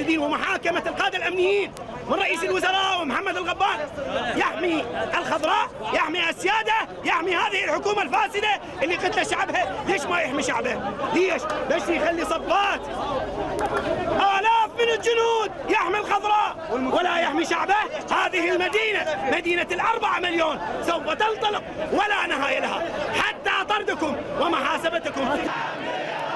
الموجودين ومحاكمة القادة الأمنيين من رئيس الوزراء ومحمد الغبان يحمي الخضراء، يحمي السيادة، يحمي هذه الحكومة الفاسدة اللي قتل شعبها. ليش ما يحمي شعبه؟ ليش؟ بس يخلي صفات آلاف من الجنود يحمي الخضراء ولا يحمي شعبه؟ هذه المدينة مدينة ال4 مليون سوف تنطلق ولا نهاية لها حتى طردكم ومحاسبتكم.